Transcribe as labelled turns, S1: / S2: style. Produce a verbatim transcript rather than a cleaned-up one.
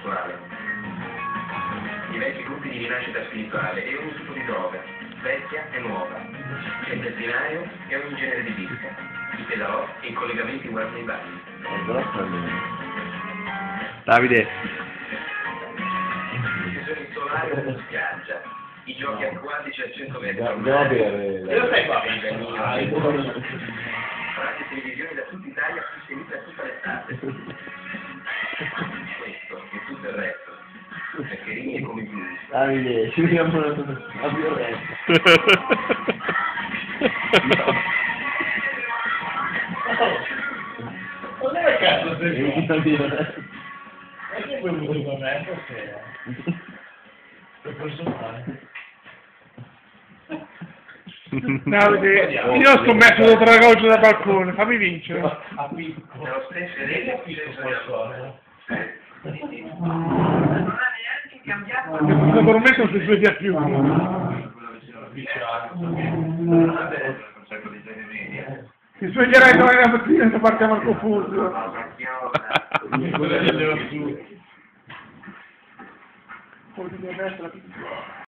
S1: sessuale, diversi gruppi di rinascita spirituale e ogni tipo di droga, vecchia e nuova. C'è il delfinario e ogni genere di bisca, i pedalò e i collegamenti web nei bagni.
S2: Davide.
S1: Ci sono il solare in spiaggia, i giochi acquatici a cento metri al
S3: Andiamo a
S1: mare,
S3: bere.
S1: e lo sai qua, radio e televisioni da tutta Italia sostenute a tutta l'estate. Questo e tutto il resto, perché rimini come blues.
S3: Davide, ci vediamo a Violenza.
S4: Non è cazzo sei tu?
S3: E
S4: che vuoi venire con me stasera? Per personale.
S5: Davide, io ho scommesso sotto la goccia da balcone, fammi vincere.
S4: A picco.
S1: Nello stesso
S4: Vedi a
S1: stesso
S4: picco
S1: senso di
S4: qualcosa?
S1: non ha neanche cambiato
S5: Questo tormento non si sveglia più. Si sveglierai domani la mattina se partiamo al confuso.
S4: Quella che andava su.
S5: Poi di destra.